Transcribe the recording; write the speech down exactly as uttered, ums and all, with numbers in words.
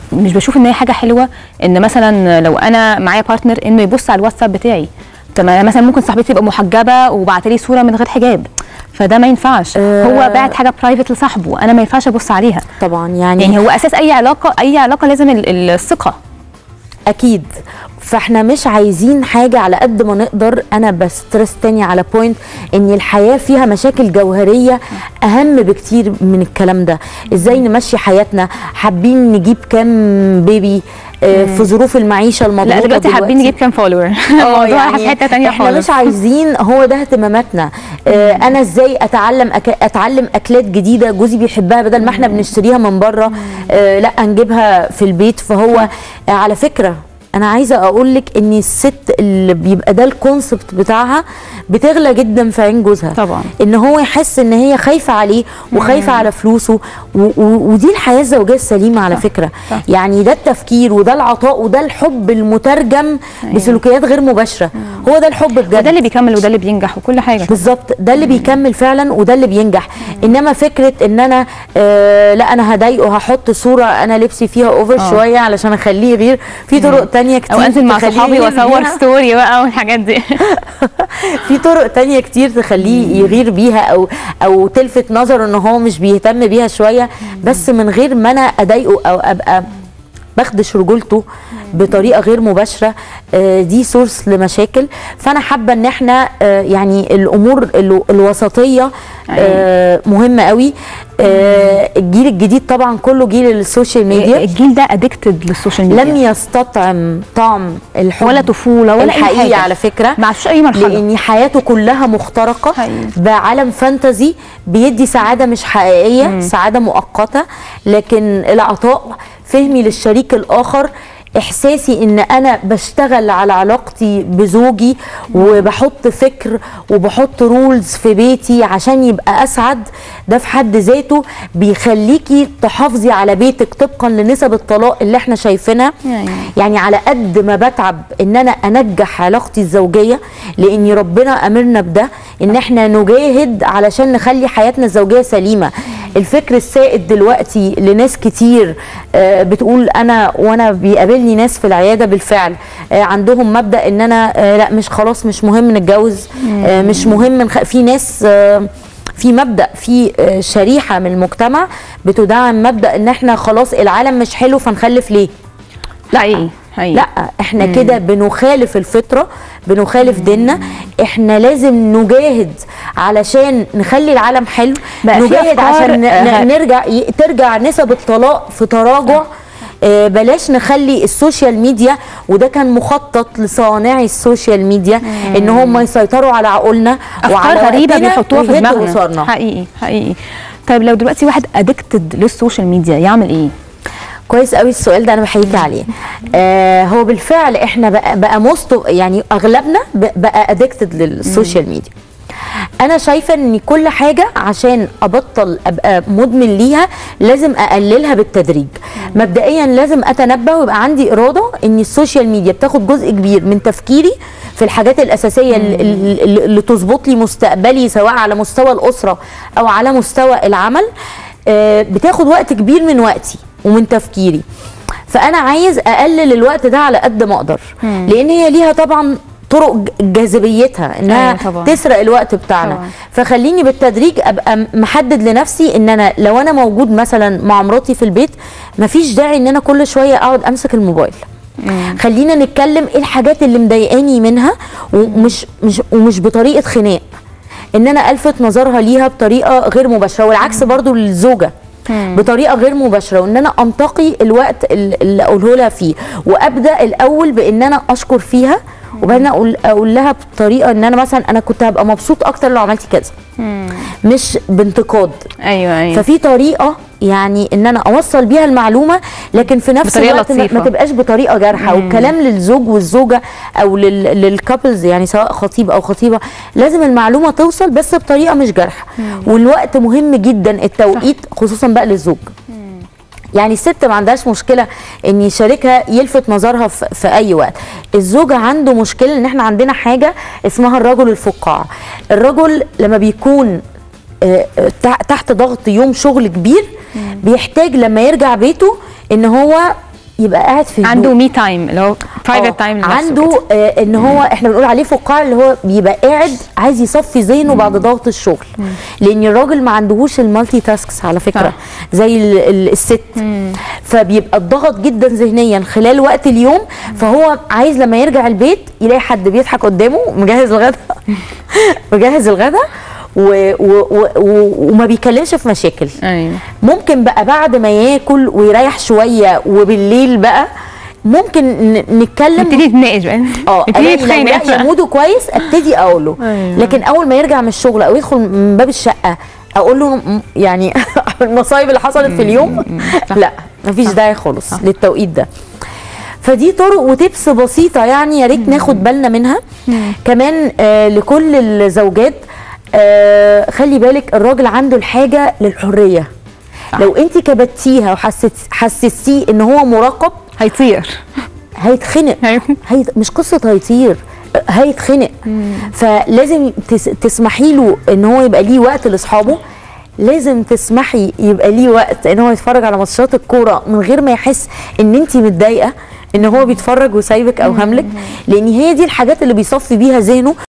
مش بشوف ان هي حاجه حلوه ان مثلا لو انا معايا بارتنر انه يبص على الواتساب بتاعي. طب مثلا ممكن صاحبتي تبقى محجبه وبعت لي صوره من غير حجاب، فده ما ينفعش. أه هو بعت حاجه برايفت لصاحبه، انا ما ينفعش ابص عليها طبعا. يعني يعني هو اساس اي علاقه، اي علاقه لازم الثقه. اكيد. فاحنا مش عايزين حاجه على قد ما نقدر. انا بسترس تاني على بوينت ان الحياه فيها مشاكل جوهريه اهم بكتير من الكلام ده. ازاي نمشي حياتنا، حابين نجيب كام بيبي آه في ظروف المعيشه المضغوطه لا دلوقتي حابين نجيب كام فولور. اه يعني في حته ثانيه خالص. احنا مش عايزين، هو ده اهتماماتنا. آه انا ازاي اتعلم أك... اتعلم اكلات جديده جوزي بيحبها بدل ما احنا بنشتريها من بره، آه لا نجيبها في البيت. فهو آه على فكره انا عايزه اقول لك ان الست اللي بيبقى ده الكونسبت بتاعها بتغلى جدا في عين جوزها طبعا. ان هو يحس ان هي خايفه عليه وخايفه على فلوسه، ودي الحياه الزوجيه السليمه على صح. فكره صح. يعني ده التفكير وده العطاء وده الحب المترجم أيوة. بسلوكيات غير مباشره. مم. هو ده الحب بجد، وده اللي بيكمل وده اللي بينجح وكل حاجه بالظبط. ده اللي بيكمل فعلا وده اللي بينجح. مم. انما فكره ان انا آه لا انا هضايقه، هحط صوره انا لبسي فيها اوفر أوه. شويه علشان اخليه يغير. في طرق تانية كتير، او انزل مع صحابي واصور ستوري بقى والحاجات دي. في طرق تانية كتير تخليه يغير بيها او او تلفت نظره ان هو مش بيهتم بيها شويه، بس من غير ما انا اضايقه او ابقى بخدش رجولته بطريقه غير مباشره. دي سورس لمشاكل. فانا حابه ان احنا يعني الامور الوسطيه مهمه قوي. الجيل الجديد طبعا كله جيل السوشيال ميديا. الجيل ده ادكتد للسوشيال ميديا، لم يستطعم طعم الحب ولا طفوله ولا الحقيقي اي حاجه على فكره، ما عادش اي مرحله، لان حياته كلها مخترقه بعالم فانتزي بيدي سعاده مش حقيقيه. مم. سعاده مؤقته. لكن العطاء، فهمي للشريك الاخر، احساسي ان انا بشتغل على علاقتي بزوجي وبحط فكر وبحط رولز في بيتي عشان يبقى اسعد، ده في حد ذاته بيخليكي تحافظي على بيتك طبقا لنسب الطلاق اللي احنا شايفينها. يعني, يعني على قد ما بتعب ان انا انجح علاقتي الزوجيه، لان ربنا امرنا بده ان احنا نجاهد علشان نخلي حياتنا الزوجيه سليمه. الفكر السائد دلوقتي لناس كتير آه بتقول انا، وانا بيقابلني ناس في العياده بالفعل آه عندهم مبدا ان انا آه لا مش خلاص مش مهم نتجوز، آه مش مهم نخ... في ناس آه في مبدا، في آه شريحه من المجتمع بتدعم مبدا ان احنا خلاص العالم مش حلو فنخلف ليه. لا ايه هي. لا احنا كده بنخالف الفطره، بنخالف ديننا. احنا لازم نجاهد علشان نخلي العالم حلو، نجاهد عشان ن... نرجع ترجع نسب الطلاق في تراجع. آه بلاش نخلي السوشيال ميديا، وده كان مخطط لصانعي السوشيال ميديا مم. ان هم يسيطروا على عقولنا وعلى غريبه بيحطوها في دماغنا. حقيقي حقيقي. طيب لو دلوقتي واحد ادكتد للسوشيال ميديا يعمل ايه؟ كويس قوي السؤال ده، انا بحييكي عليه. آه هو بالفعل احنا بقى بقى موست يعني اغلبنا بقى ادكتد للسوشيال ميديا. انا شايفه ان كل حاجه عشان ابطل ابقى مدمن ليها لازم اقللها بالتدريج. مبدئيا لازم اتنبه ويبقى عندي اراده ان السوشيال ميديا بتاخد جزء كبير من تفكيري في الحاجات الاساسيه اللي, اللي تظبط لي مستقبلي، سواء على مستوى الاسره او على مستوى العمل. آه بتاخد وقت كبير من وقتي ومن تفكيري. فانا عايز اقلل الوقت ده على قد ما اقدر، لان هي ليها طبعا طرق جاذبيتها انها أيوة تسرق الوقت بتاعنا. طبعا. فخليني بالتدريج ابقى محدد لنفسي ان انا لو انا موجود مثلا مع مراتي في البيت مفيش داعي ان انا كل شويه اقعد امسك الموبايل. مم. خلينا نتكلم ايه الحاجات اللي مضايقاني منها، ومش مش ومش بطريقه خناق، ان انا الفت نظرها ليها بطريقه غير مباشره، والعكس برضو للزوجه بطريقه غير مباشره، وان انا انتقي الوقت اللي اقوله لها فيه، وابدا الاول بان انا اشكر فيها، وبعدين اقول اقول لها بطريقه ان انا مثلا انا كنت هبقى مبسوط اكتر لو عملتي كذا، مش بانتقاد. ايوه ايوه. ففي طريقه يعني ان انا اوصل بيها المعلومه، لكن في نفس الوقت لطيفة. ما تبقاش بطريقه جارحه. والكلام للزوج والزوجه او للكابلز يعني سواء خطيب او خطيبه، لازم المعلومه توصل بس بطريقه مش جارحه. والوقت مهم جدا، التوقيت خصوصا بقى للزوج. يعني الست ما عندهاش مشكله ان يشاركها يلفت نظرها في اي وقت. الزوج عنده مشكله ان احنا عندنا حاجه اسمها الرجل الفقاع. الرجل لما بيكون تحت ضغط يوم شغل كبير بيحتاج لما يرجع بيته ان هو يبقى قاعد في هدوء. عنده مي تايم اللي هو برايفت تايم عنده آه ان هو احنا بنقول عليه فقاعه، اللي هو بيبقى قاعد عايز يصفي ذهنه بعد ضغط الشغل. مم. لان الراجل ما عندهوش المالتي تاسكس على فكره. آه. زي ال ال الست. مم. فبيبقى الضغط جدا ذهنيا خلال وقت اليوم. مم. فهو عايز لما يرجع البيت يلاقي حد بيضحك قدامه مجهز الغدا مجهز الغدا و و و وما بيكلمش في مشاكل. أيوة. ممكن بقى بعد ما ياكل ويريح شويه وبالليل بقى ممكن نتكلم، نبتدي نتناقش بقى، اه نبتدي نتخانق. لو موده كويس ابتدي اقول له. أيوة. لكن اول ما يرجع من الشغل او يدخل من باب الشقه اقول له يعني المصايب اللي حصلت في اليوم لا مفيش داعي خالص صح. للتوقيت ده. فدي طرق وتبس بسيطه يعني يا ريت ناخد بالنا منها. مم. كمان آه لكل الزوجات آه خلي بالك الراجل عنده الحاجه للحريه. صح. لو انت كبتيها وحسستيه ان هو مراقب هيطير، هيتخنق. هي... مش قصه هيطير، هيتخنق. فلازم تس... تسمحي له ان هو يبقى ليه وقت لاصحابه، لازم تسمحي يبقى ليه وقت ان هو يتفرج على ماتشات الكوره من غير ما يحس ان انت متضايقه ان هو بيتفرج وسايبك او هملك، لان هي دي الحاجات اللي بيصفي بيها ذهنه.